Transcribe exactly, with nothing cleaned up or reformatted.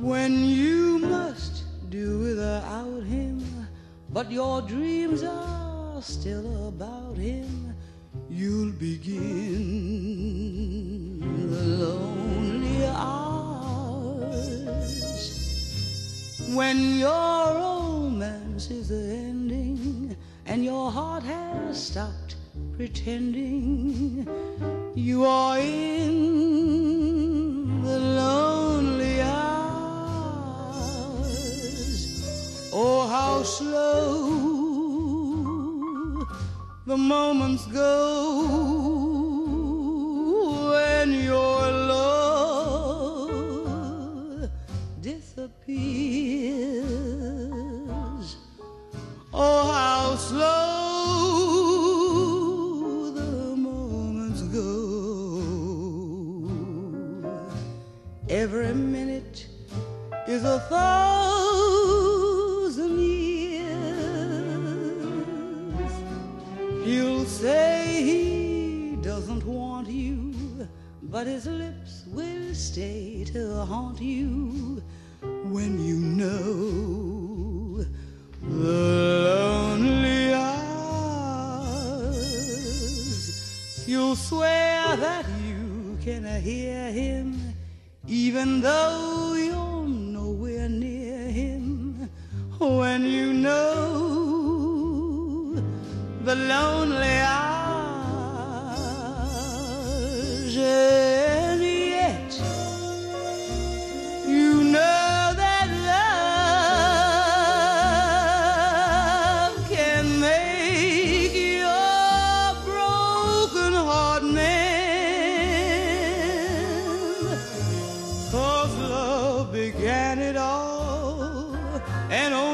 when you must do without him, but your dreams are still about him, you'll begin the lonely hours when your romance is ending and your heart has stopped pretending. You are in the lonely hours. Oh, how slow the moments go when your love disappears. Oh, how slow the moments go. Every minute is a thousand years. He'll say he doesn't want you, but his lips will stay to haunt you when you know the lonely hours. You'll swear that you can hear him even though you're nowhere near him, when you know the lonely hours. And yet you know that love can make your broken heart mend, 'cause love began it all, and